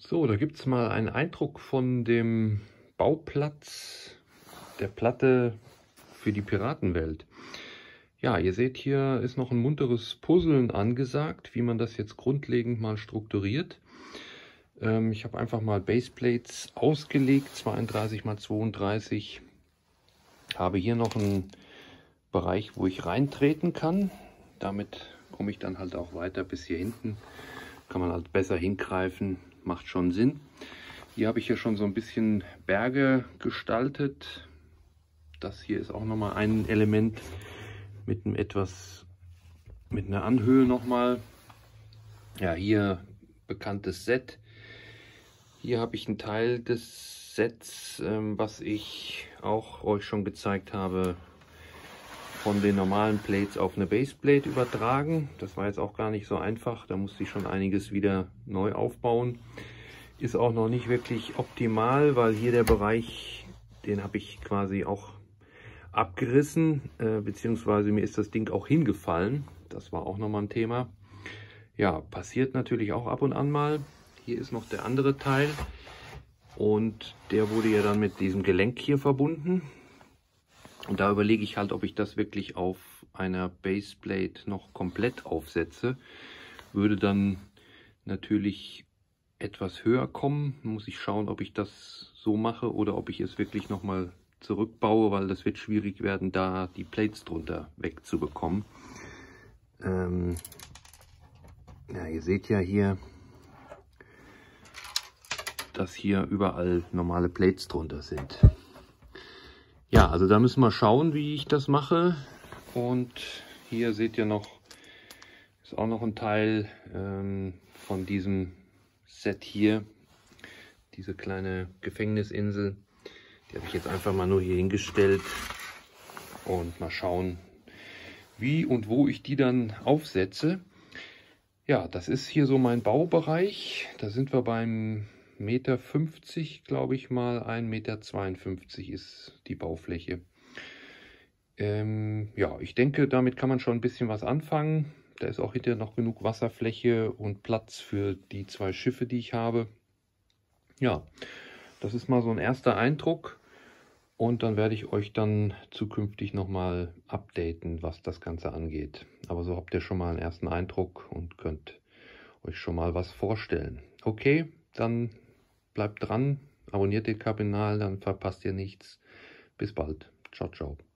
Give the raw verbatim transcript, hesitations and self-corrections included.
So, da gibt es mal einen Eindruck von dem Bauplatz der Platte für die Piratenwelt. Ja, ihr seht, hier ist noch ein munteres Puzzeln angesagt, wie man das jetzt grundlegend mal strukturiert. Ähm, ich habe einfach mal Baseplates ausgelegt, zweiunddreißig mal zweiunddreißig. Habe hier noch einen Bereich, wo ich reintreten kann. Damit komme ich dann halt auch weiter bis hier hinten. Kann man halt besser hingreifen, macht schon Sinn. Hier habe ich ja schon so ein bisschen Berge gestaltet. Das hier ist auch nochmal ein Element mit einem etwas, mit einer Anhöhe nochmal. Ja, hier bekanntes Set. Hier habe ich einen Teil des Sets, ähm, was ich auch euch schon gezeigt habe, von den normalen Plates auf eine Baseplate übertragen. Das war jetzt auch gar nicht so einfach. Da musste ich schon einiges wieder neu aufbauen. Ist auch noch nicht wirklich optimal, weil hier der Bereich, den habe ich quasi auch abgerissen, äh, beziehungsweise mir ist das Ding auch hingefallen. Das war auch nochmal ein Thema. Ja, passiert natürlich auch ab und an mal. Hier ist noch der andere Teil und der wurde ja dann mit diesem Gelenk hier verbunden. Und da überlege ich halt, ob ich das wirklich auf einer Baseplate noch komplett aufsetze. Würde dann natürlich etwas höher kommen. Muss ich schauen, ob ich das so mache oder ob ich es wirklich nochmal zurückbaue, weil das wird schwierig werden, da die Plates drunter wegzubekommen. Ähm ja, ihr seht ja hier, dass hier überall normale Plates drunter sind. Ja, also da müssen wir schauen, wie ich das mache. Und hier seht ihr noch, ist auch noch ein Teil ähm, von diesem Set hier. Diese kleine Gefängnisinsel. Die habe ich jetzt einfach mal nur hier hingestellt. Und mal schauen, wie und wo ich die dann aufsetze. Ja, das ist hier so mein Baubereich. Da sind wir beim Meter fünfzig, glaube ich mal, ein Meter zweiundfünfzig ist die Baufläche. Ähm, ja, ich denke, damit kann man schon ein bisschen was anfangen. Da ist auch hinterher noch genug Wasserfläche und Platz für die zwei Schiffe, die ich habe. Ja, das ist mal so ein erster Eindruck. Und dann werde ich euch dann zukünftig nochmal updaten, was das Ganze angeht. Aber so habt ihr schon mal einen ersten Eindruck und könnt euch schon mal was vorstellen. Okay, dann bleibt dran, abonniert den Kanal, dann verpasst ihr nichts. Bis bald. Ciao, ciao.